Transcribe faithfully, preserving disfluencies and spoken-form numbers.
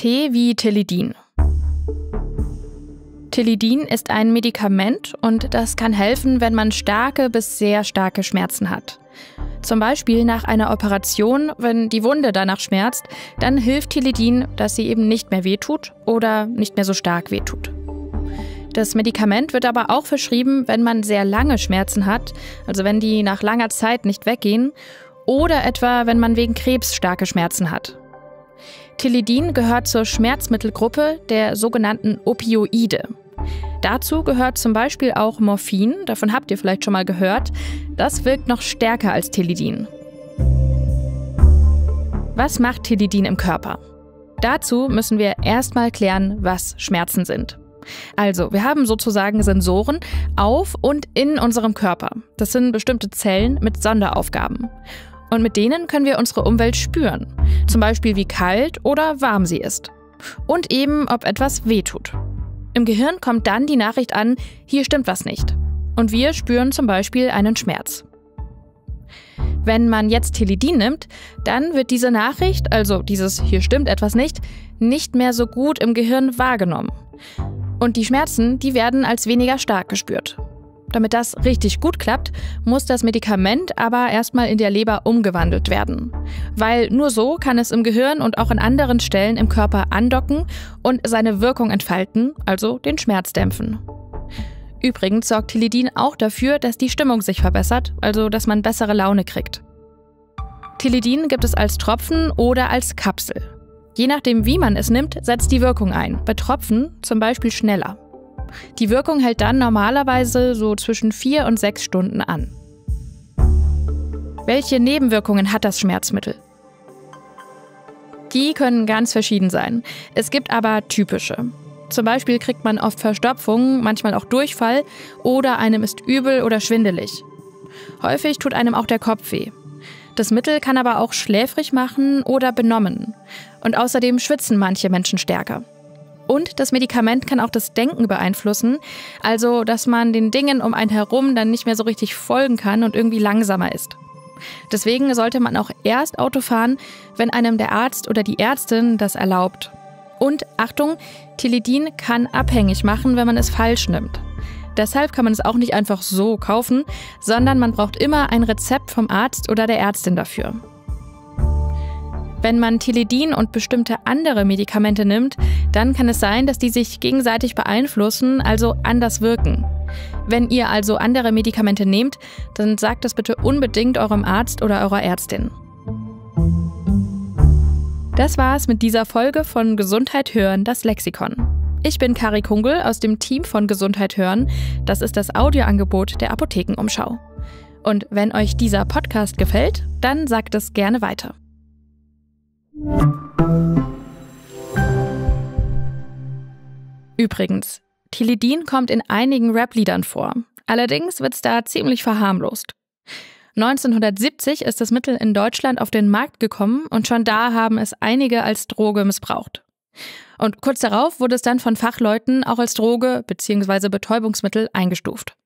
T wie Tilidin. Tilidin ist ein Medikament und das kann helfen, wenn man starke bis sehr starke Schmerzen hat. Zum Beispiel nach einer Operation, wenn die Wunde danach schmerzt, dann hilft Tilidin, dass sie eben nicht mehr wehtut oder nicht mehr so stark wehtut. Das Medikament wird aber auch verschrieben, wenn man sehr lange Schmerzen hat, also wenn die nach langer Zeit nicht weggehen, oder etwa wenn man wegen Krebs starke Schmerzen hat. Tilidin gehört zur Schmerzmittelgruppe der sogenannten Opioide. Dazu gehört zum Beispiel auch Morphin, davon habt ihr vielleicht schon mal gehört. Das wirkt noch stärker als Tilidin. Was macht Tilidin im Körper? Dazu müssen wir erstmal klären, was Schmerzen sind. Also, wir haben sozusagen Sensoren auf und in unserem Körper. Das sind bestimmte Zellen mit Sonderaufgaben. Und mit denen können wir unsere Umwelt spüren. Zum Beispiel, wie kalt oder warm sie ist. Und eben, ob etwas wehtut. Im Gehirn kommt dann die Nachricht an, hier stimmt was nicht. Und wir spüren zum Beispiel einen Schmerz. Wenn man jetzt Tilidin nimmt, dann wird diese Nachricht, also dieses hier stimmt etwas nicht, nicht mehr so gut im Gehirn wahrgenommen. Und die Schmerzen, die werden als weniger stark gespürt. Damit das richtig gut klappt, muss das Medikament aber erstmal in der Leber umgewandelt werden. Weil nur so kann es im Gehirn und auch an anderen Stellen im Körper andocken und seine Wirkung entfalten, also den Schmerz dämpfen. Übrigens sorgt Tilidin auch dafür, dass die Stimmung sich verbessert, also dass man bessere Laune kriegt. Tilidin gibt es als Tropfen oder als Kapsel. Je nachdem, wie man es nimmt, setzt die Wirkung ein. Bei Tropfen zum Beispiel schneller. Die Wirkung hält dann normalerweise so zwischen vier und sechs Stunden an. Welche Nebenwirkungen hat das Schmerzmittel? Die können ganz verschieden sein. Es gibt aber typische. Zum Beispiel kriegt man oft Verstopfung, manchmal auch Durchfall oder einem ist übel oder schwindelig. Häufig tut einem auch der Kopf weh. Das Mittel kann aber auch schläfrig machen oder benommen. Und außerdem schwitzen manche Menschen stärker. Und das Medikament kann auch das Denken beeinflussen, also dass man den Dingen um einen herum dann nicht mehr so richtig folgen kann und irgendwie langsamer ist. Deswegen sollte man auch erst Auto fahren, wenn einem der Arzt oder die Ärztin das erlaubt. Und Achtung, Tilidin kann abhängig machen, wenn man es falsch nimmt. Deshalb kann man es auch nicht einfach so kaufen, sondern man braucht immer ein Rezept vom Arzt oder der Ärztin dafür. Wenn man Tilidin und bestimmte andere Medikamente nimmt, dann kann es sein, dass die sich gegenseitig beeinflussen, also anders wirken. Wenn ihr also andere Medikamente nehmt, dann sagt das bitte unbedingt eurem Arzt oder eurer Ärztin. Das war's mit dieser Folge von Gesundheit hören, das Lexikon. Ich bin Kari Kungel aus dem Team von Gesundheit hören. Das ist das Audioangebot der Apothekenumschau. Und wenn euch dieser Podcast gefällt, dann sagt es gerne weiter. Übrigens, Tilidin kommt in einigen Rap-Liedern vor. Allerdings wird's da ziemlich verharmlost. neunzehnhundertsiebzig ist das Mittel in Deutschland auf den Markt gekommen und schon da haben es einige als Droge missbraucht. Und kurz darauf wurde es dann von Fachleuten auch als Droge bzw. Betäubungsmittel eingestuft.